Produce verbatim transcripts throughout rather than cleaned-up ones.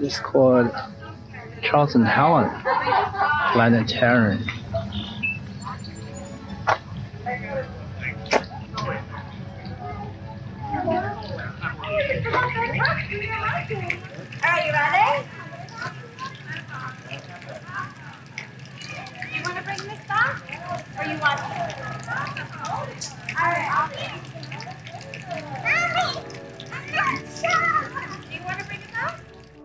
It's called Charles and Helen Planetarium. Are you ready? You want to bring this back? Or you want to? All right. Mommy! I'm not sure! Do you want to bring it back?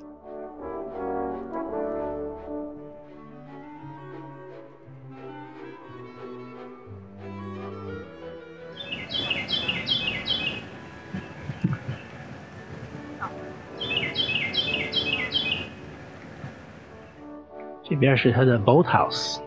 This 这边是它的 boathouse。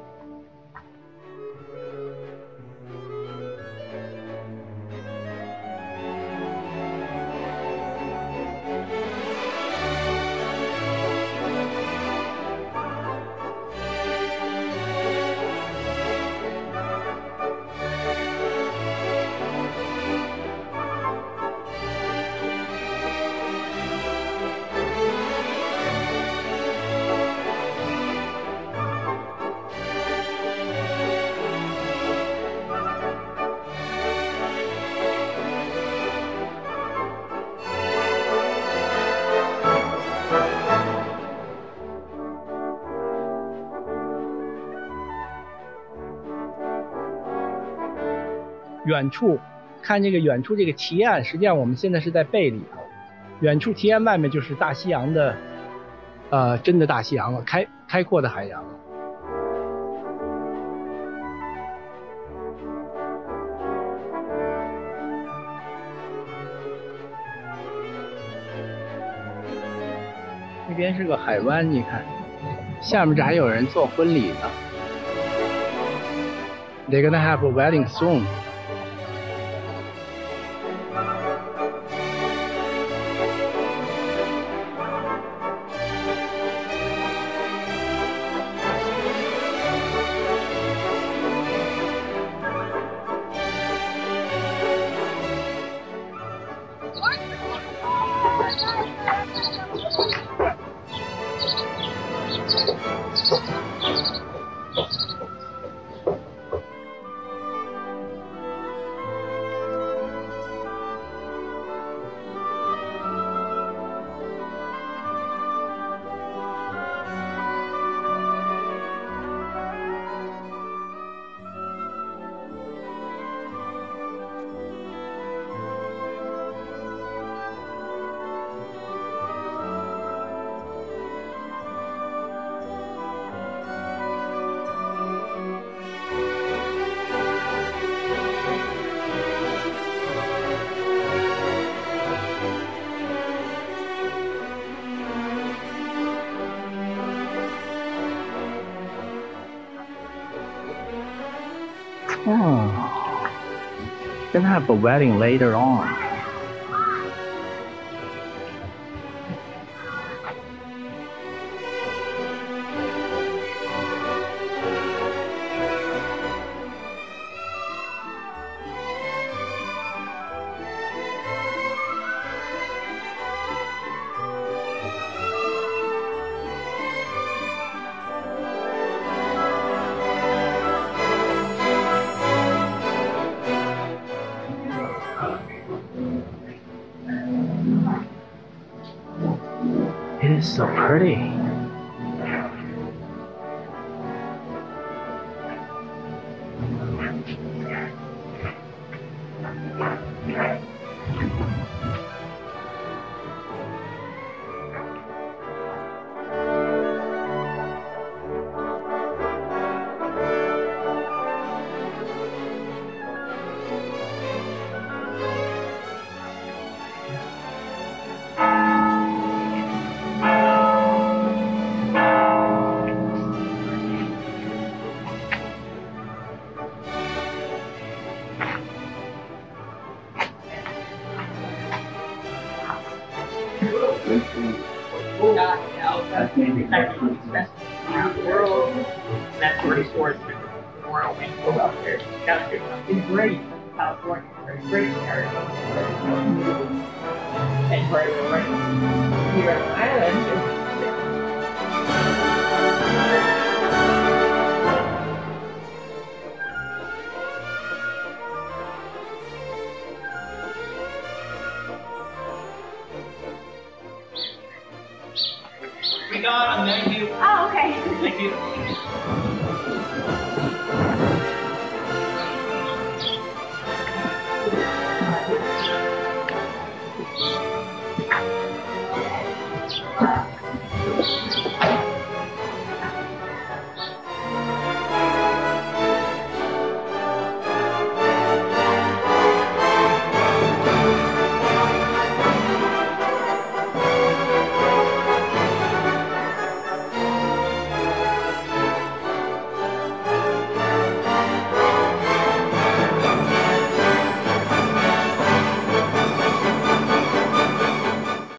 远处看这个远处这个堤岸，实际上我们现在是在贝里头，远处堤岸外面就是大西洋的，呃，真的大西洋了，开开阔的海洋。那边是个海湾，你看，下面这还有人做婚礼呢。They're gonna have a wedding soon. Oh, gonna have a wedding later on. It is so pretty. That's the world. That's where he stores the Royal Wetmore out there. That's good. It's great. California. It's great area. And right, right here on the island, We got them, thank you. Oh, okay. Thank you.